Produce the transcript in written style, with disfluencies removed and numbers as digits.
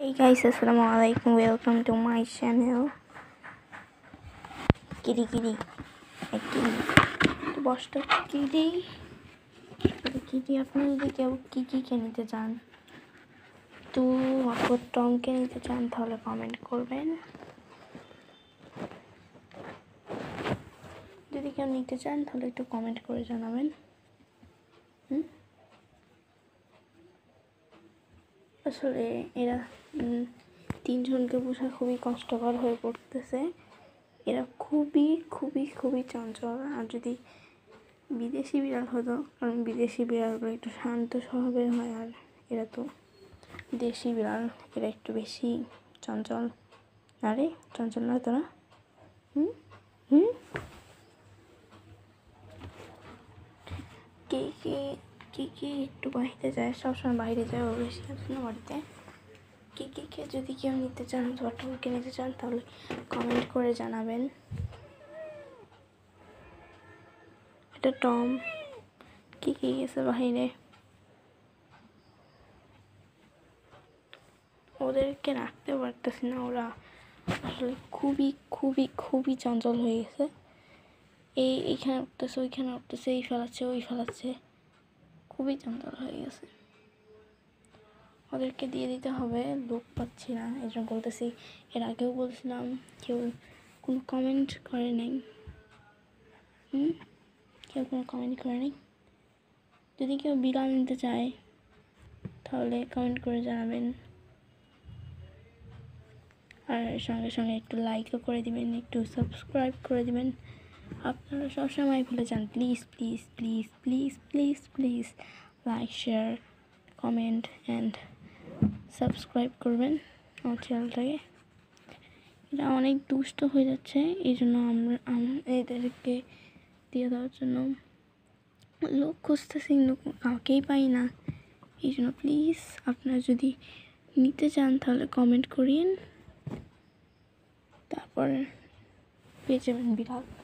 Hey guys, assalamualaikum. Welcome to my channel. Kitty, kitty, hey kitty. তো বসটা kitty, kitty আপনারা যদি কেউ কি নিতে চান, তো আপনার টমকে নিতে চান তাহলে কমেন্ট করবেন। যদি কেউ নিতে চান তাহলে একটু কমেন্ট করে জানাবেন। আসলে এরা তিনজনকে বোঝা খুবই কষ্টকর হয়ে পড়তেছে। এরা খুবই খুবই খুবই চঞ্চল। আর যদি বিদেশি বিড়াল হতো, কারণ বিদেশি বিড়ালগুলো একটু শান্ত স্বভাবের হয়, আর এরা তো দেশি বিড়াল, এরা একটু বেশি চঞ্চল। আরে চঞ্চল নয় তোরা? কে একটু বাইরে যায়, সবসময় বাইরে যায়, ও বেশি আছে না বাড়িতে। কে যদি কেউ নিতে চান বা টমকে নিতে চান তাহলে কমেন্ট করে জানাবেন। এটা টম, কি গেছে বাইরে। ওদেরকে রাখতে পারতেছি না, ওরা আসলে খুবই খুবই খুবই চঞ্চল হয়ে গেছে। এইখানে উঠতেছে, ওইখানে উঠতেছে, এই ফেলাচ্ছে, ওই ফেলাচ্ছে, খুবই চঞ্চল হয়ে গেছে। ওদেরকে দিয়ে দিতে হবে, লোক পাচ্ছি না, এই জন্য বলতেছি। এর আগেও বলছিলাম, কেউ কোনো কমেন্ট করে নাই। কেউ কোনো কমেন্ট করে নাই। যদি কেউ বিড়াল নিতে চায় তাহলে কমেন্ট করে জানাবেন। আর সঙ্গে সঙ্গে একটু লাইকও করে দিবেন, একটু সাবস্ক্রাইব করে দিবেন। আপনারা সবসময় ভুলে যান, please please please please please please like, share, comment and subscribe করবেন আমার চ্যানেলটাকে। এটা অনেক দুষ্ট হয়ে যাচ্ছে, এই জন্য আমরা এদেরকে দিয়ে দেওয়ার জন্য লোক খুঁজতেছি, কিন্তু কাউকেই পাই না। এই জন্য প্লিজ আপনারা যদি নিতে চান তাহলে কমেন্ট করিয়েন, তারপর পেয়ে যাবেন বিড়াল।